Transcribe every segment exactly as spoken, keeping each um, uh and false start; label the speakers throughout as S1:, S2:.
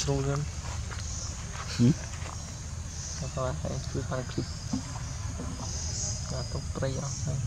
S1: sâu hơn có thể cứ phải clip là tốt tray không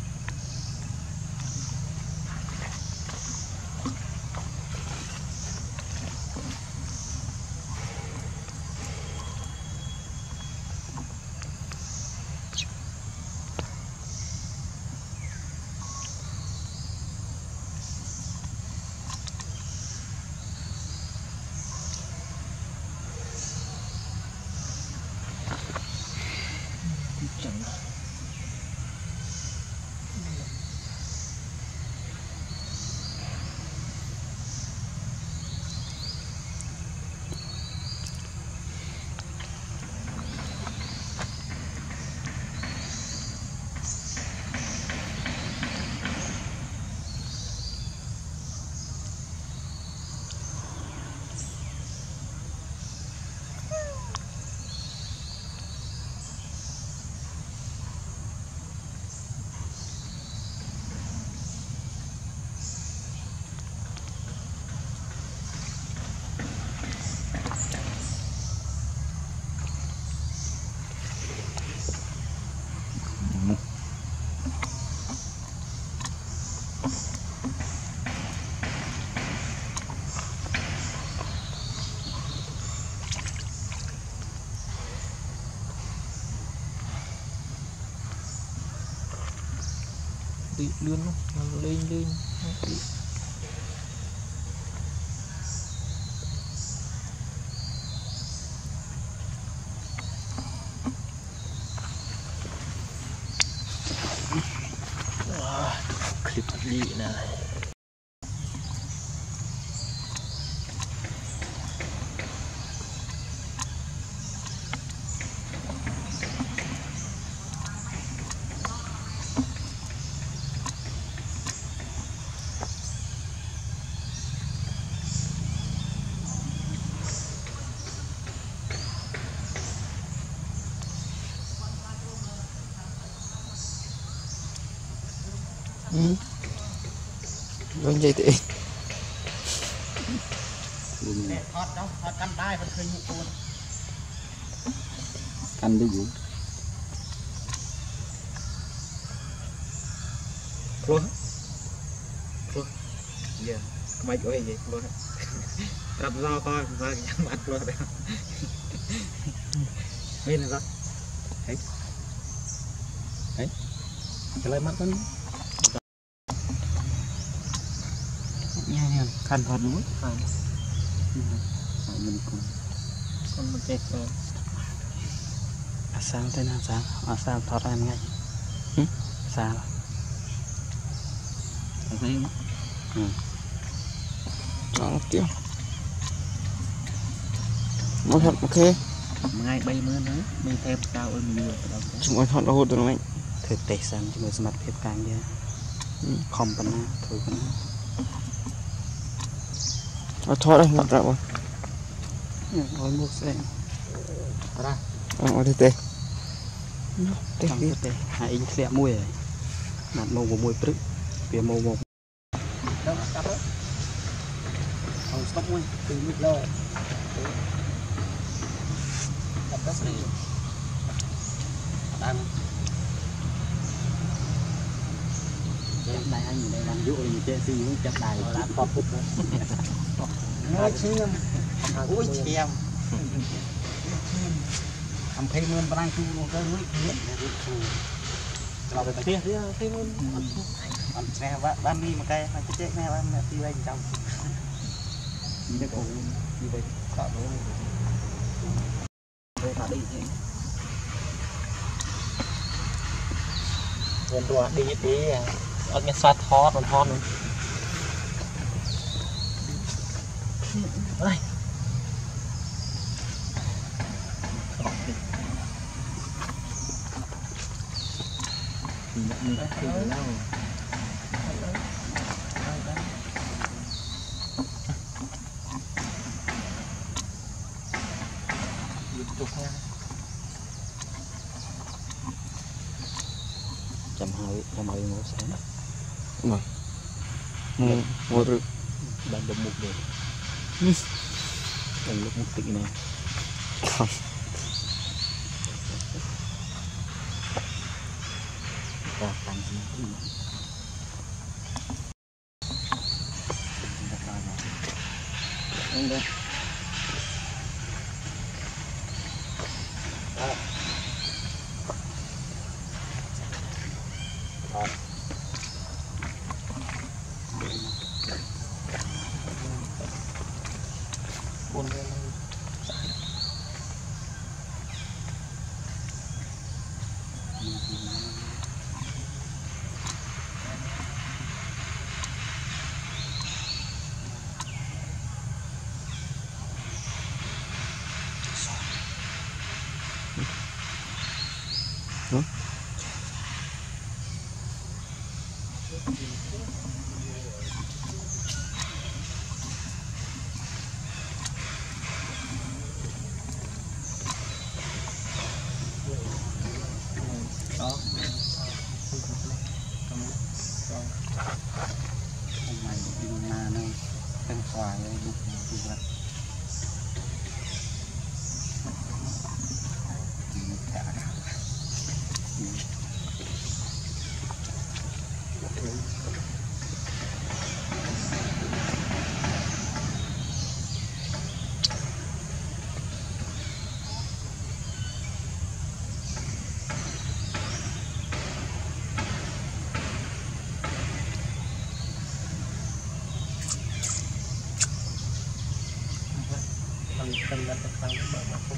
S1: đi lươn nó lên lên clip đi nè rồi vậy thì hot đâu hot cắn tay vẫn khơi nhục luôn cắn đi gì luôn luôn giờ mày có gì luôn gặp do coi coi nhắm mặt luôn đấy bên này rồi đấy đấy cái lấy mắt nó nha nha khăn hot núi khăn mình cùng con một cái con sang thế nào sang à sang thoát ra ngay sao thấy không ừ tiếp một thật ok ngay bay mưa nữa mình thêm sao ơn nhiều chúng tôi thoát đâu được anh thực tế sang cho người mặt phép càng nha không bắn na thôi bắn na thoát đây ngập ra rồi ngồi một xe ra ở đây tê tê tê hai inch xe mui rồi mặt màu của mui prứt phía màu một đâu cắt đó không stop mui từ mít lâu cắt đó này ăn đây anh nhìn đây làm dụ gì chơi gì cũng chặt đài làm to phút nữa chiêm ui chiêm làm thêm luôn đang chu luôn cái núi kia là về kia thêm luôn ăn xe ban đi mà cây mà chết chết nghe ban đi bên trong đi nó cũng đi về tạo nó về thả đi vườn đùa đi tí ở bên xoát thó còn thon nữa đây mình đã thấy lâu chầm hơi chầm hơi ngủ sáng rồi ngủ ngủ được bạn được một điều Đừng lúc một tịnh này.
S2: Không.
S1: Và thành gì cũng được. Đúng đấy. À. À. Buồn lên.
S2: Hả?
S1: Đó. Hôm nay đi na nó tên xoài đục đi vật. Cần là tăng bởi mà không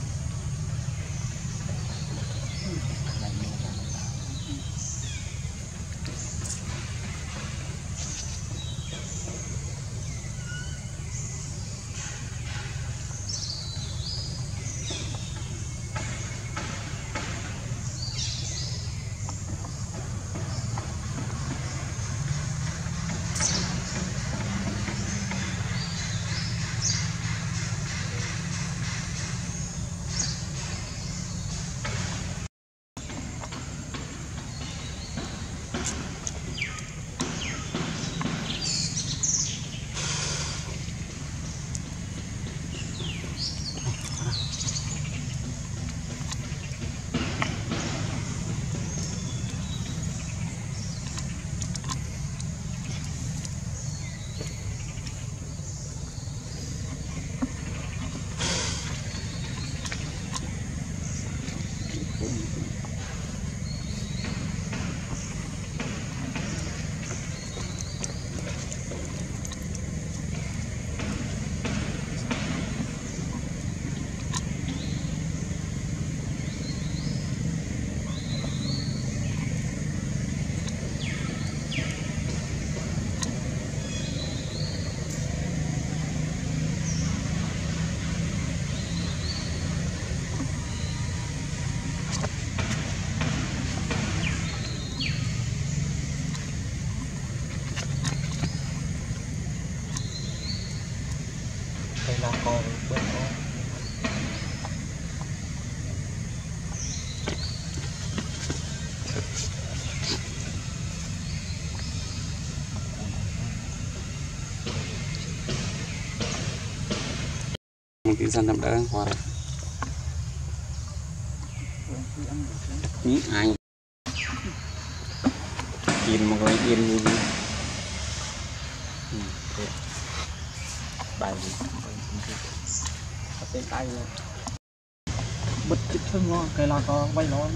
S1: đây là con bên con
S2: Mungkin santam đỡ hoa rồi. Những ai yên một cái yên như vậy
S1: bài gì tên tay bứt chích thương ngon cái là có quay nó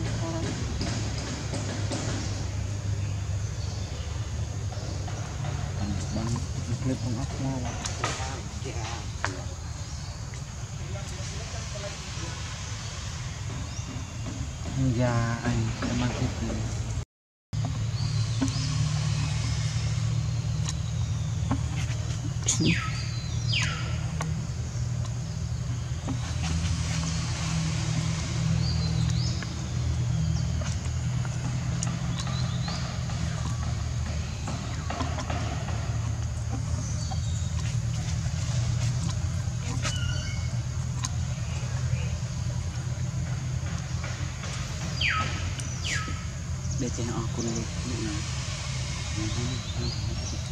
S1: bằng clip con ốc ngon da anh sẽ mang cái gì để cho họ cùng được